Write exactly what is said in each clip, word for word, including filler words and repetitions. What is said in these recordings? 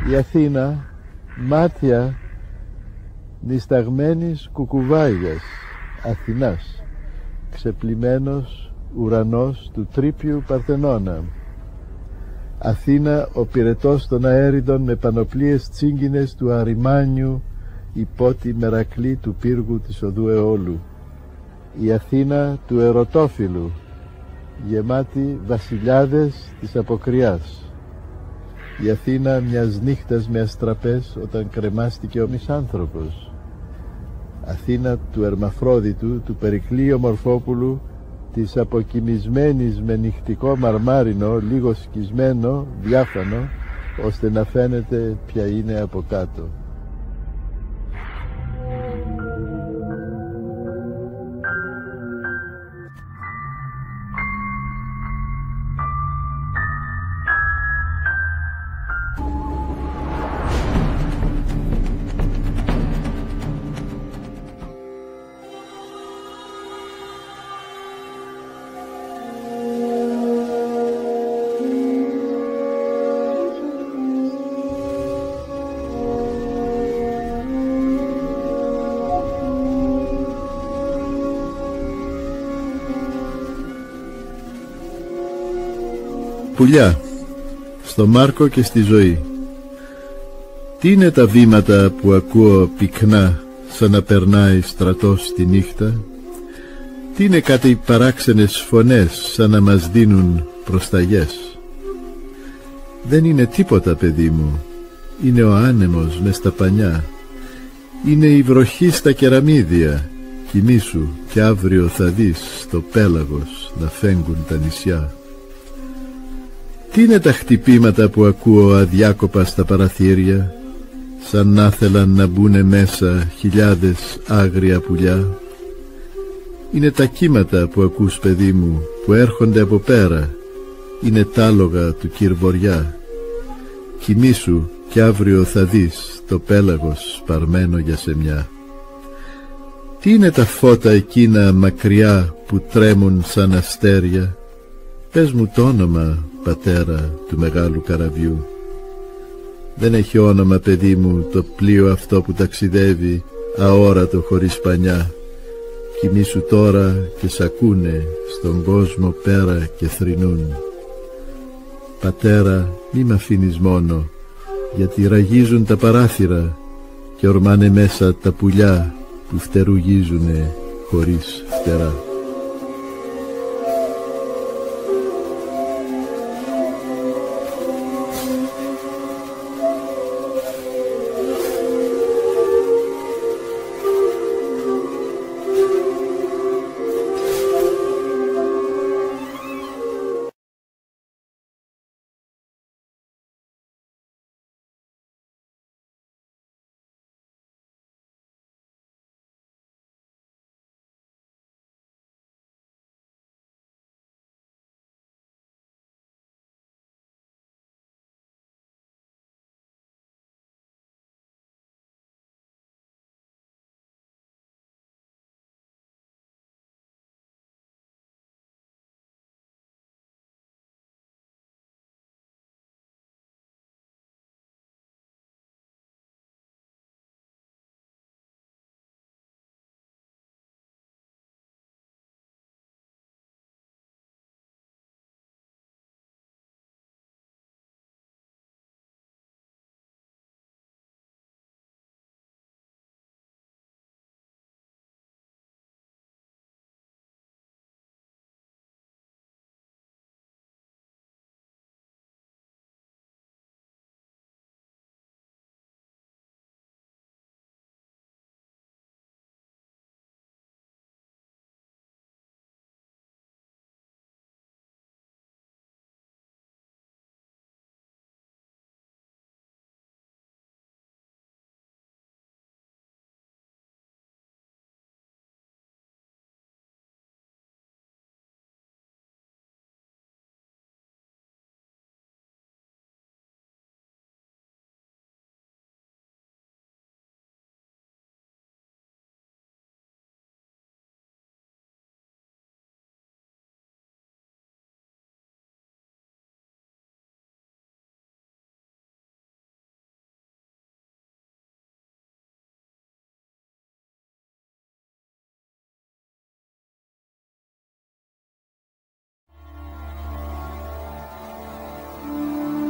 Η Αθήνα, μάτια νησταγμένης κουκουβάγιας Αθηνάς, ξεπλημμένος ουρανός του τρίπιου Παρθενώνα. Αθήνα, ο πυρετός των αέριδων με πανοπλίες τσίγκινες του Αριμάνιου υπό τη μερακλή του πύργου της οδού Αιώλου. Η Αθήνα του Ερωτόφιλου, γεμάτη βασιλιάδες της αποκριάς. Η Αθήνα μιας νύχτας με αστραπές όταν κρεμάστηκε ο μισάνθρωπος. Αθήνα του Ερμαφρόδιτου, του Περικλή Ομορφόπουλου, της αποκοιμισμένης με νυχτικό μαρμάρινο, λίγο σκισμένο, διάφανο, ώστε να φαίνεται ποια είναι από κάτω. Πουλιά, στο Μάρκο και στη ζωή. Τι είναι τα βήματα που ακούω πυκνά σαν να περνάει στρατός τη νύχτα? Τι είναι κάτι παράξενες φωνές σαν να μας δίνουν προσταγές? Δεν είναι τίποτα, παιδί μου. Είναι ο άνεμος μες στα πανιά. Είναι η βροχή στα κεραμίδια. Κοιμήσου κι αύριο θα δεις στο πέλαγος να φέγγουν τα νησιά. Τι είναι τα χτυπήματα που ακούω αδιάκοπα στα παραθύρια, σαν να θέλαν να μπουνε μέσα χιλιάδες άγρια πουλιά? Είναι τα κύματα που ακούς, παιδί μου, που έρχονται από πέρα. Είναι τ' άλογα του Κυρβοριά. Κοιμήσου κι αύριο θα δεις το πέλαγος σπαρμένο για σεμιά. Τι είναι τα φώτα εκείνα μακριά που τρέμουν σαν αστέρια? Πες μου το όνομα, πατέρα, του μεγάλου καραβιού. Δεν έχει όνομα, παιδί μου, το πλοίο αυτό που ταξιδεύει αόρατο χωρίς πανιά. Κοιμήσου τώρα και σ' ακούνε στον κόσμο πέρα και θρηνούν. Πατέρα, μη μ' αφήνεις μόνο, γιατί ραγίζουν τα παράθυρα και ορμάνε μέσα τα πουλιά που φτερουγίζουνε χωρίς φτερά.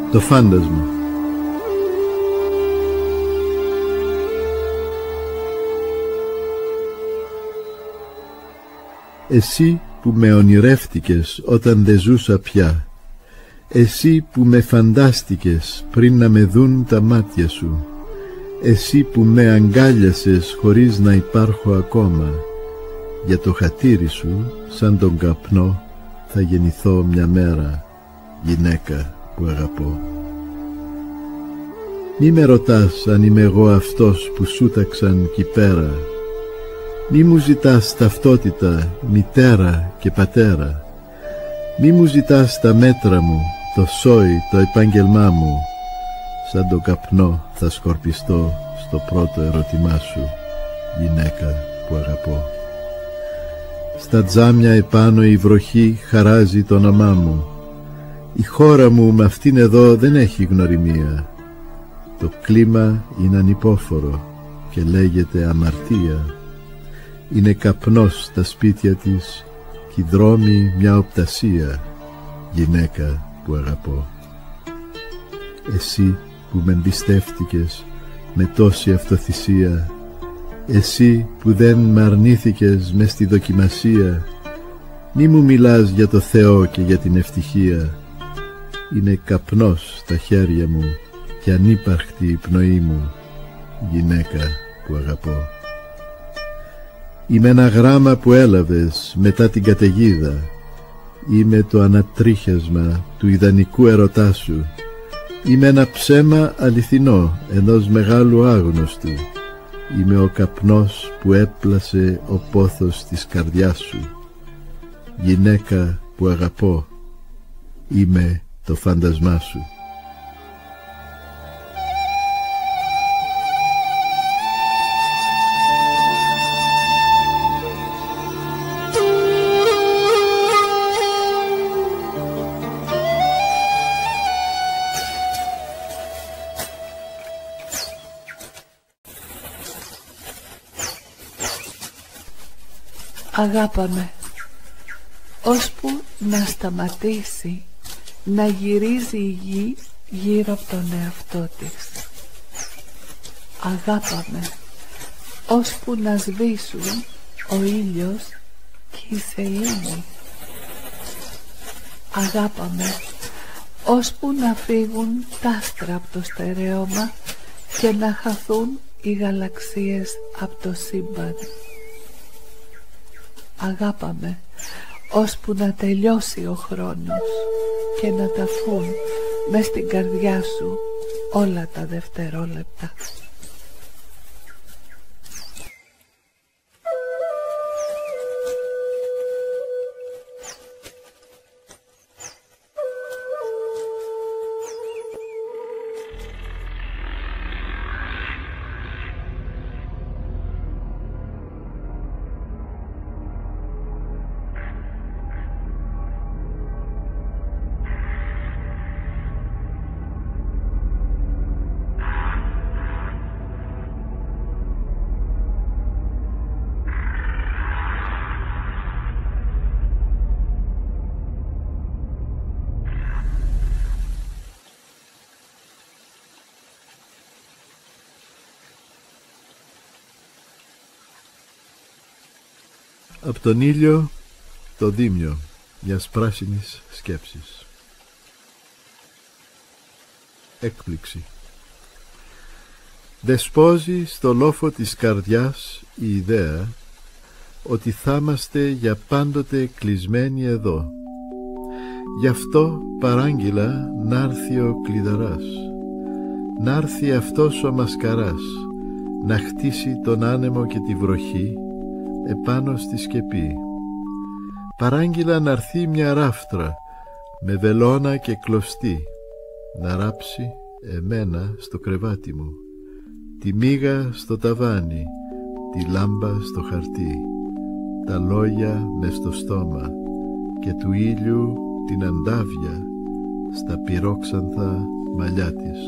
Το φάντασμα. Εσύ που με ονειρεύτηκες όταν δεν ζούσα πια, εσύ που με φαντάστηκες πριν να με δουν τα μάτια σου, εσύ που με αγκάλιασες χωρίς να υπάρχω ακόμα, για το χατήρι σου σαν τον καπνό θα γεννηθώ μια μέρα, γυναίκα που αγαπώ. Μη με ρωτάς αν είμαι εγώ αυτός που σούταξαν κι πέρα, μη μου ζητάς ταυτότητα, μητέρα και πατέρα, μη μου ζητάς τα μέτρα μου, το σόι, το επάγγελμά μου, σαν τον καπνό θα σκορπιστώ στο πρώτο ερώτημά σου, γυναίκα που αγαπώ. Στα τζάμια επάνω η βροχή χαράζει το όνομά μου, η χώρα μου με αυτήν εδώ δεν έχει γνωριμία, το κλίμα είναι ανυπόφορο και λέγεται αμαρτία, είναι καπνός τα σπίτια της κι οι δρόμοι μια οπτασία, γυναίκα που αγαπώ. Εσύ που με εμπιστεύτηκες με τόση αυτοθυσία, εσύ που δεν μ' αρνήθηκες μες στη δοκιμασία, μη μου μιλάς για το Θεό και για την ευτυχία, είναι καπνός τα χέρια μου και ανύπαρκτη η πνοή μου, γυναίκα που αγαπώ. Είμαι ένα γράμμα που έλαβες μετά την καταιγίδα, είμαι το ανατρίχιασμα του ιδανικού ερωτά σου, είμαι ένα ψέμα αληθινό ενός μεγάλου άγνωστου, είμαι ο καπνός που έπλασε ο πόθος της καρδιάς σου, γυναίκα που αγαπώ, είμαι το φάντασμά σου. Αγάπαμε, ώσπου να σταματήσει να γυρίζει η γη γύρω από τον εαυτό της. Αγάπαμε, ώσπου να σβήσουν ο ήλιος και η σελήνη. Αγάπαμε, ώσπου να φύγουν τα άστρα από το στερέωμα και να χαθούν οι γαλαξίες από το σύμπαν. Αγάπαμε, ώσπου να τελειώσει ο χρόνος και να ταφούν μες στην καρδιά σου όλα τα δευτερόλεπτα. Απ' τον ήλιο το δίμιο μιας πράσινης σκέψης. Έκπληξη. Δεσπόζει στο λόφο της καρδιάς η ιδέα ότι θα είμαστε για πάντοτε κλεισμένοι εδώ. Γι' αυτό παράγγειλα να'ρθει ο κλειδαράς, να'ρθει αυτός ο μασκαράς, να χτίσει τον άνεμο και τη βροχή επάνω στη σκεπή. Παράγγειλα να'ρθεί μια ράφτρα με βελόνα και κλωστή, να ράψει εμένα στο κρεβάτι μου, τη μύγα στο ταβάνι, τη λάμπα στο χαρτί, τα λόγια μες στο στόμα και του ήλιου την αντάβια στα πυρόξανθα μαλλιά της.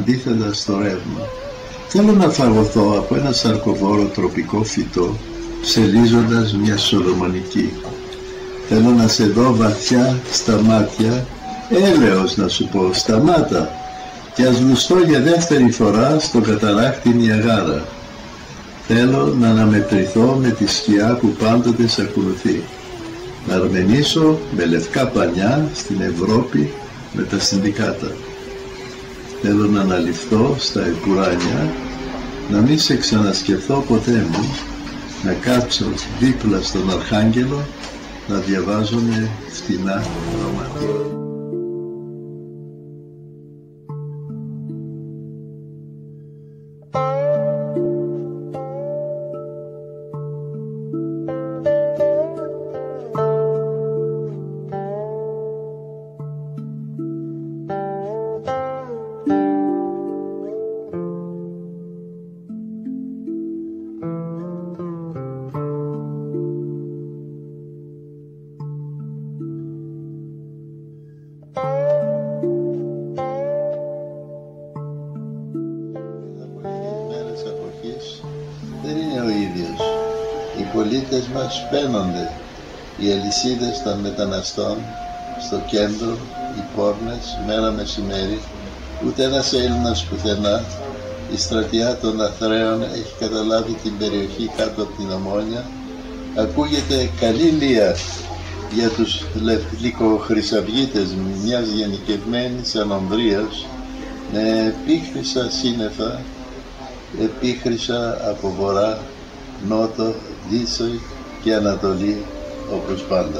αντίθετα στο ρεύμα. Θέλω να φαγωθώ από ένα σαρκοβόρο τροπικό φυτό, ψελίζοντας μια σολομονική. Θέλω να σε δω βαθιά στα μάτια, έλεος να σου πω, σταμάτα, και ας λουστώ για δεύτερη φορά στο καταράκτη Νιαγάρα. Θέλω να αναμετρηθώ με τη σκιά που πάντοτε σε ακολουθεί. Να αρμενήσω με λευκά πανιά στην Ευρώπη με τα συνδικάτα. Θέλω να αναλυφθώ στα εκουράνια, να μην σε ξανασκεφθώ ποτέ μου, να κάτσω δίπλα στον Αρχάγγελο, να διαβάζομαι φτηνά ρομαντία. Δεν είναι ο ίδιος. Οι πολίτες μας σπαίνονται. Οι αλυσίδες των μεταναστών στο κέντρο, οι πόρνες, μέρα μεσημέρι, ούτε ένας Έλληνας πουθενά. Η στρατιά των Αθραίων έχει καταλάβει την περιοχή κάτω από την Ομόνια. Ακούγεται καλή λία για τους λυκοχρυσαυγίτες μιας γενικευμένης ανομβρίας, με επίχρυσα σύννεφα, επίχρυσα από βορρά, νότο, δύση και ανατολή, όπως πάντα.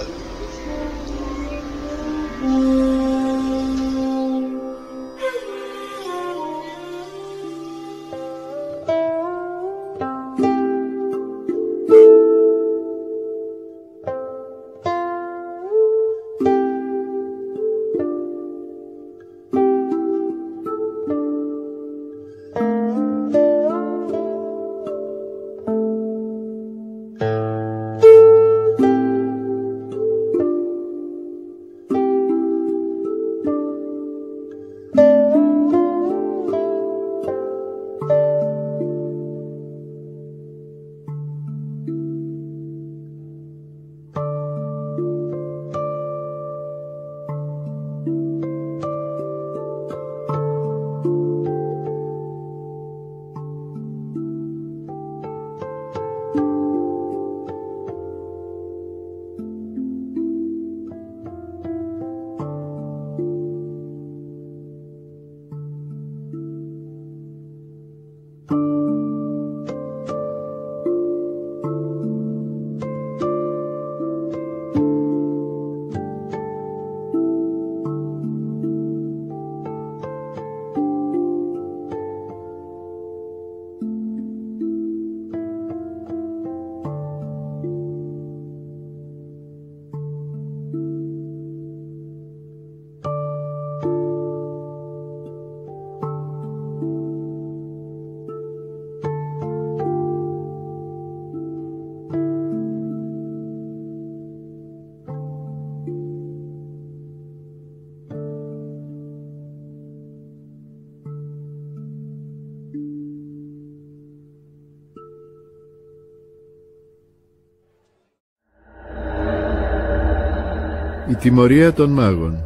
Η τιμωρία των μάγων.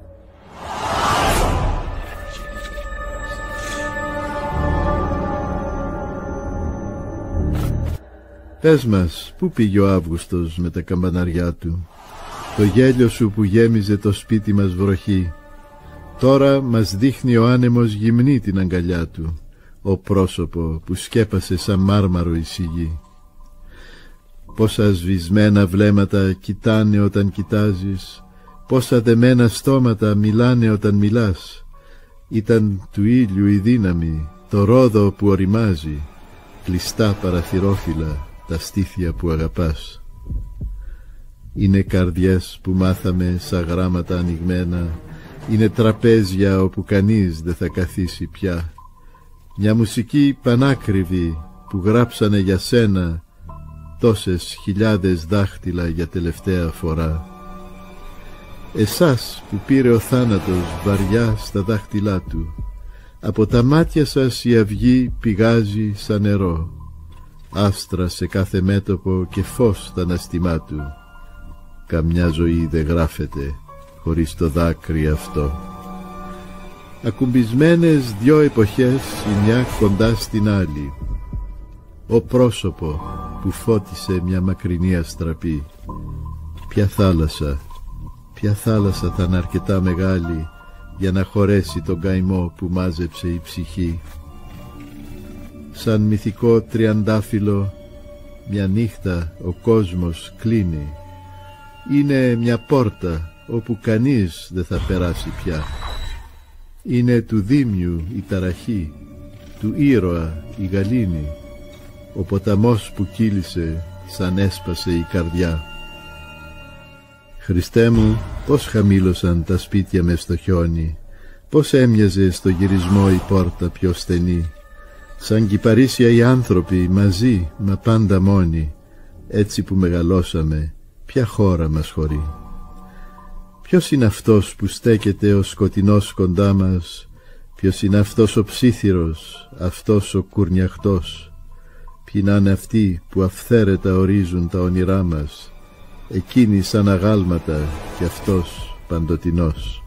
Πες μας, πού πήγε ο Αύγουστος με τα καμπαναριά του, το γέλιο σου που γέμιζε το σπίτι μας βροχή. Τώρα μας δείχνει ο άνεμος γυμνή την αγκαλιά του, ο πρόσωπο που σκέπασε σαν μάρμαρο η σιγή. Πόσα σβησμένα βλέμματα κοιτάνε όταν κοιτάζεις, πόσα δεμένα στόματα μιλάνε όταν μιλάς. Ήταν του ήλιου η δύναμη, το ρόδο που οριμάζει, κλειστά παραθυρόφυλλα τα στήθια που αγαπάς. Είναι καρδιές που μάθαμε σαν γράμματα ανοιγμένα, είναι τραπέζια όπου κανείς δεν θα καθίσει πια. Μια μουσική πανάκριβη που γράψανε για σένα τόσες χιλιάδες δάχτυλα για τελευταία φορά. Εσάς που πήρε ο θάνατος βαριά στα δάχτυλά του, Από τα μάτια σας η αυγή πηγάζει σαν νερό, άστρα σε κάθε μέτωπο και φως στα αναστημά του. Καμιά ζωή δεν γράφεται χωρίς το δάκρυ αυτό. Ακουμπισμένες δυο εποχές η μια κοντά στην άλλη, ο πρόσωπο που φώτισε μια μακρινή αστραπή. Ποια θάλασσα, ποια θάλασσα θα είναι αρκετά μεγάλη για να χωρέσει τον καημό που μάζεψε η ψυχή. Σαν μυθικό τριαντάφυλλο μια νύχτα ο κόσμος κλείνει. Είναι μια πόρτα όπου κανείς δεν θα περάσει πια. Είναι του δίμιου η ταραχή, του ήρωα η γαλήνη, ο ποταμός που κύλησε σαν έσπασε η καρδιά. Χριστέ μου, πώς χαμήλωσαν τα σπίτια μες στο χιόνι, πώς έμοιαζε στο γυρισμό η πόρτα πιο στενή. Σαν κυπαρίσια οι άνθρωποι μαζί, μα πάντα μόνοι, έτσι που μεγαλώσαμε, ποια χώρα μας χωρεί. Ποιος είναι αυτός που στέκεται ο σκοτεινός κοντά μας, ποιος είναι αυτός ο ψίθυρος, αυτός ο κουρνιαχτός. Ποιοι να είναι αυτοί που αυθαίρετα ορίζουν τα όνειρά μας, εκείνοι σαν αγάλματα κι αυτός παντοτινός.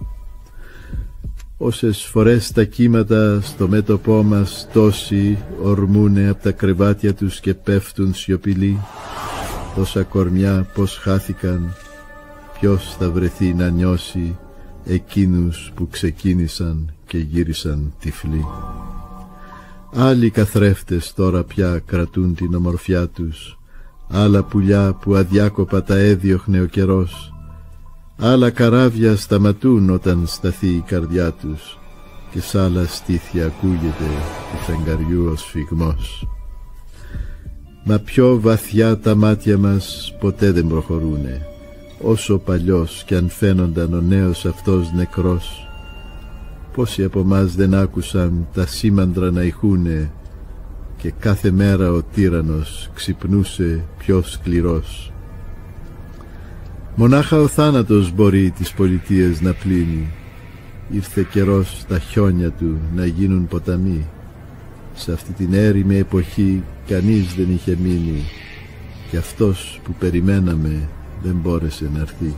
Όσες φορές τα κύματα στο μέτωπό μας τόσοι ορμούνε από τα κρεβάτια τους και πέφτουν σιωπηλοί, τόσα κορμιά πως χάθηκαν, ποιος θα βρεθεί να νιώσει εκείνους που ξεκίνησαν και γύρισαν τυφλοί. Άλλοι καθρέφτες τώρα πια κρατούν την ομορφιά τους, άλλα πουλιά που αδιάκοπα τα έδιωχνε ο καιρός, άλλα καράβια σταματούν όταν σταθεί η καρδιά τους και σ' άλλα στήθια ακούγεται του φεγγαριού ο σφιγμός. Μα πιο βαθιά τα μάτια μας ποτέ δεν προχωρούνε, όσο παλιός κι αν φαίνονταν ο νέος αυτός νεκρός. Πόσοι από μας δεν άκουσαν τα σήμαντρα να ηχούνε και κάθε μέρα ο τύραννος ξυπνούσε πιο σκληρός. Μονάχα ο θάνατος μπορεί τις πολιτείες να πλύνει. Ήρθε καιρός τα χιόνια του να γίνουν ποταμοί. Σε αυτή την έρημη εποχή κανείς δεν είχε μείνει και αυτός που περιμέναμε δεν μπόρεσε να έρθει.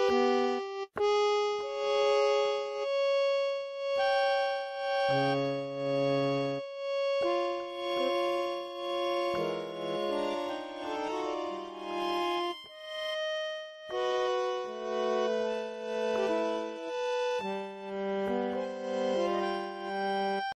Thank you.